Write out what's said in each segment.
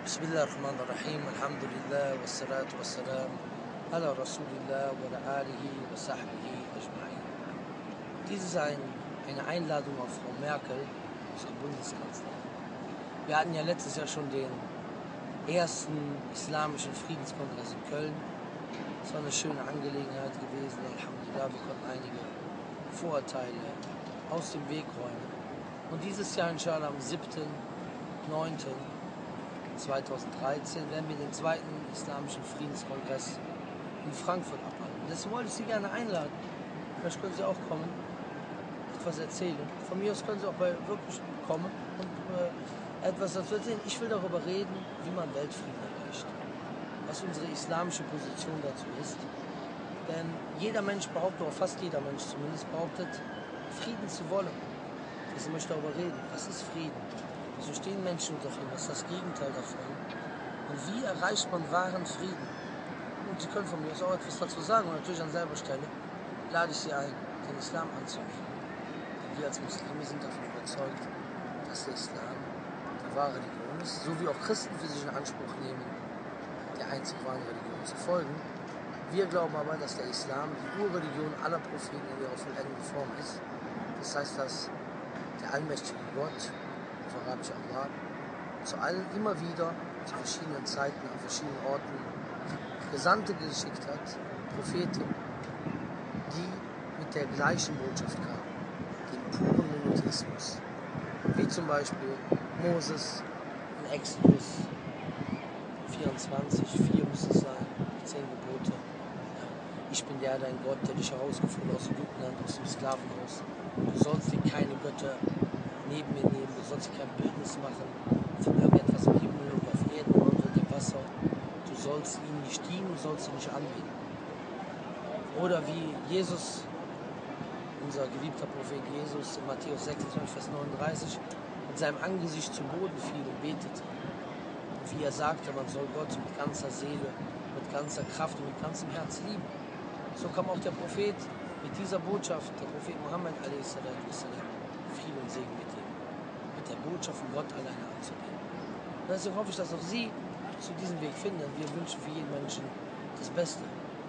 Bismillahirrahmanirrahim, Alhamdulillah, wassalatu wassalam, ala Rasulillah, wa ala alihi wa sahbihi ajma'in. Dies ist eine Einladung auf Frau Merkel, unsere Bundeskanzlerin. Wir hatten ja letztes Jahr schon den ersten islamischen Friedenskongress in Köln. Es war eine schöne Angelegenheit gewesen, Alhamdulillah, wir konnten einige Vorurteile aus dem Weg räumen. Und dieses Jahr, inshallah, am 7.9.2013 werden wir den zweiten islamischen Friedenskongress in Frankfurt abhalten. Deswegen wollte ich Sie gerne einladen. Vielleicht können Sie auch kommen, etwas erzählen. Von mir aus können Sie auch wirklich kommen und etwas dazu erzählen. Ich will darüber reden, wie man Weltfrieden erreicht. Was unsere islamische Position dazu ist. Denn jeder Mensch behauptet, oder fast jeder Mensch zumindest, behauptet, Frieden zu wollen. Deswegen möchte ich darüber reden. Was ist Frieden? Wieso stehen Menschen unter Frieden? Was ist das Gegenteil davon? Und wie erreicht man wahren Frieden? Und Sie können von mir aus auch etwas dazu sagen. Und natürlich an selber Stelle lade ich Sie ein, den Islam anzunehmen. Denn wir als Muslime sind davon überzeugt, dass der Islam die wahre Religion ist, so wie auch Christen für sich in Anspruch nehmen, der einzig wahren Religion zu folgen. Wir glauben aber, dass der Islam die Urreligion aller Propheten in ihrer vollendeten Form ist. Das heißt, dass der allmächtige Gott, auf Arabisch Allah, zu allen immer wieder, zu verschiedenen Zeiten, an verschiedenen Orten, Gesandte geschickt hat, Propheten, die mit der gleichen Botschaft kamen, den puren Monotheismus. Wie zum Beispiel Moses in Exodus 24, 4 muss es sein, 10 Gebote. Ich bin der, dein Gott, der dich herausgeführt aus dem Judenland, aus dem Sklavenhaus. Du sollst dir keine Götter neben mir nehmen, du sollst dir kein Bildnis machen von irgendetwas im Himmel und auf Erden oder unter dem Wasser. Du sollst ihm nicht dienen, du sollst ihn nicht anbeten. Oder wie Jesus, unser geliebter Prophet Jesus in Matthäus 26, Vers 39, mit seinem Angesicht zu Boden fiel und betete. Und wie er sagte, man soll Gott mit ganzer Seele, mit ganzer Kraft und mit ganzem Herz lieben. So kam auch der Prophet mit dieser Botschaft, der Prophet Muhammad a.s. Frieden und Segen mit ihm, mit der Botschaft von Gott alleine anzugehen. Und deswegen hoffe ich, dass auch Sie zu diesem Weg finden. Wir wünschen für jeden Menschen das Beste.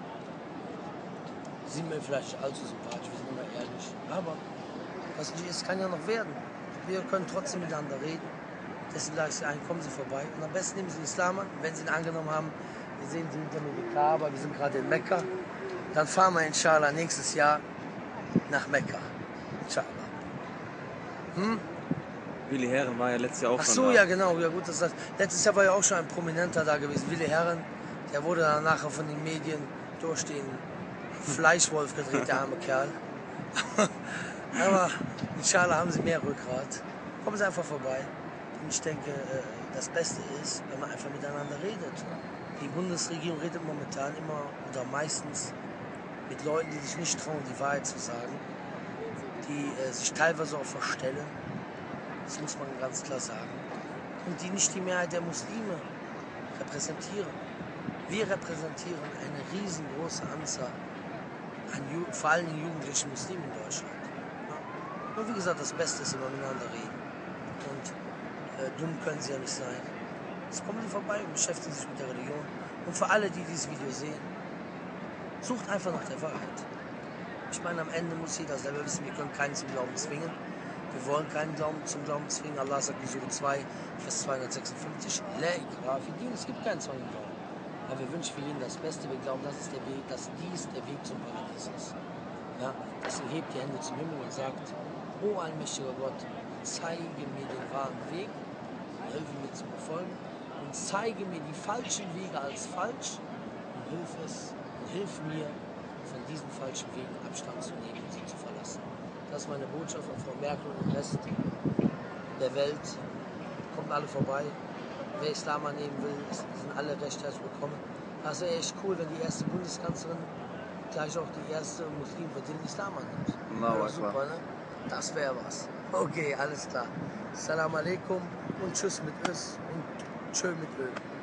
Sie sind mir vielleicht nicht allzu sympathisch, wir sind immer ehrlich, aber was nicht ist, kann ja noch werden. Wir können trotzdem miteinander reden. Deswegen lade ich Sie ein, kommen Sie vorbei. Und am besten nehmen Sie den Islam an. Wenn Sie ihn angenommen haben, wir sehen Sie hinter mir die Kaaba, wir sind gerade in Mekka. Dann fahren wir inshallah nächstes Jahr nach Mekka. Inshallah. Willi Herren war ja letztes Jahr auch Ach schon so, da. ja genau. Ja, gut, letztes Jahr war ja auch schon ein Prominenter da gewesen. Willi Herren, der wurde dann nachher von den Medien durch den Fleischwolf gedreht, der arme Kerl. Aber inshallah haben Sie mehr Rückgrat. Kommen Sie einfach vorbei. Und ich denke, das Beste ist, wenn man einfach miteinander redet. Die Bundesregierung redet momentan immer oder meistens mit Leuten, die sich nicht trauen, die Wahrheit zu sagen, die sich teilweise auch verstellen, das muss man ganz klar sagen, und die nicht die Mehrheit der Muslime repräsentieren. Wir repräsentieren eine riesengroße Anzahl an vor allem jugendlichen Muslimen in Deutschland. Ja. Und wie gesagt, das Beste ist immer miteinander reden. Und dumm können sie ja nicht sein. Jetzt kommen Sie vorbei und beschäftigen sich mit der Religion. Und für alle, die dieses Video sehen, sucht einfach nach der Wahrheit. Ich meine, am Ende muss jeder selber wissen, wir können keinen zum Glauben zwingen. Wir wollen keinen zum Glauben zwingen. Allah sagt in Sure 2, Vers 256, La ikraha fi din, es gibt keinen Zwang im Glauben. Aber wir wünschen für jeden das Beste. Wir glauben, dass dies der Weg zum Paradies ist. Ja? Deswegen hebt die Hände zum Himmel und sagt, O allmächtiger Gott, zeige mir den wahren Weg, helfe mir zu befolgen und zeige mir die falschen Wege als falsch und hilf mir, von diesen falschen Wegen Abstand zu nehmen und sie zu verlassen. Das ist meine Botschaft an Frau Merkel und den Rest der Welt. Kommt alle vorbei. Wer Islam annehmen will, sind alle recht herzlich willkommen. Das wäre echt cool, wenn die erste Bundeskanzlerin gleich auch die erste Muslim für den Islam annimmt. Na, super, ne? Das wäre was. Okay, alles klar. Salam alaikum und tschüss mit Ös und tschö mit Öl.